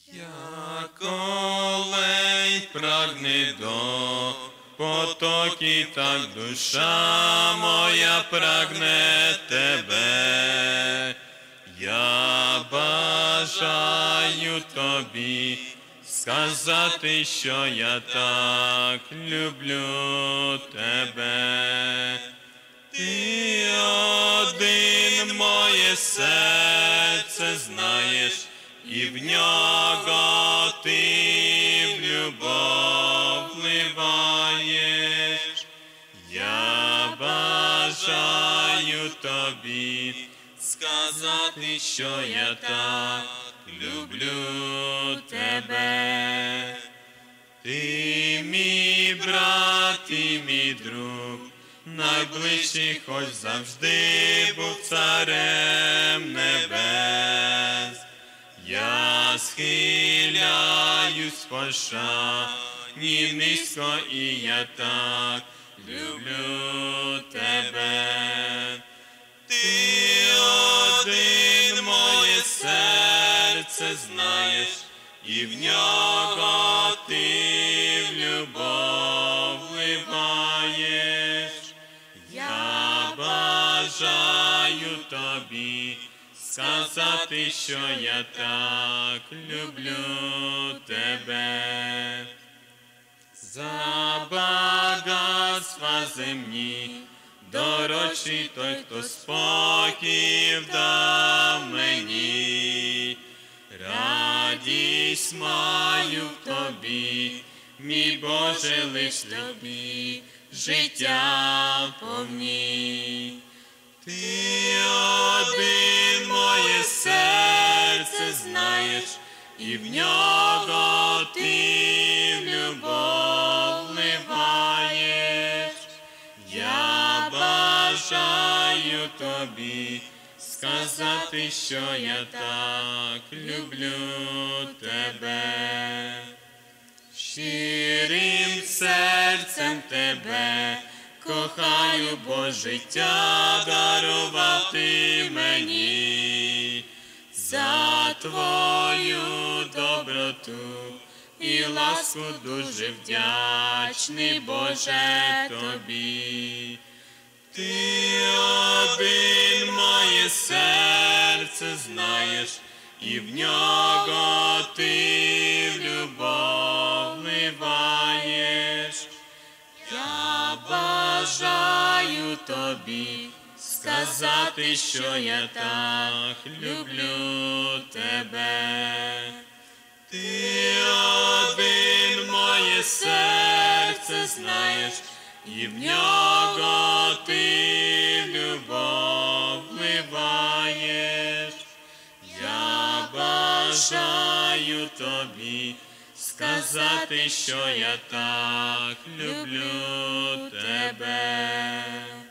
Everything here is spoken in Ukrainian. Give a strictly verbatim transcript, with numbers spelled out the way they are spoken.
Яко ледь прагне до потоки, так душа моя прагне тебе. Я бажаю тобі сказати, що я так люблю тебе. Ти один моє серце знаєш, і в нього ти в любов вливаєш. Я бажаю тобі сказати, що я так люблю тебе. Ти мій брат, ти мій друг, найближчий, хоч завжди був царем небес. Я схиляюсь в пошані низько, і я так люблю тебе. Ти один моє серце знаєш, і в нього ти в любов вливаєш. Я бажаю тобі сказати, що я так люблю тебе. За багатства земні дорожчий той, хто спокій дав мені. Радість маю в тобі, мій Боже, лиш тобі життя повні. Ти один моє серце знаєш, і в нього ти в любов вливаєш. Я бажаю тобі сказати, що я так люблю тебе. Щирим серцем тебе кохаю, бо життя дарував ти мені. За твою доброту і ласку дуже вдячний, Боже, тобі. Ти один моє серце знаєш, і в нього ти в любов вливаєш. Я бажаю тобі сказати, що я так люблю тебе. Ти один моє серце знаєш, і в нього ти в любов вливаєш. Я бажаю тобі сказати, що я так люблю тебе.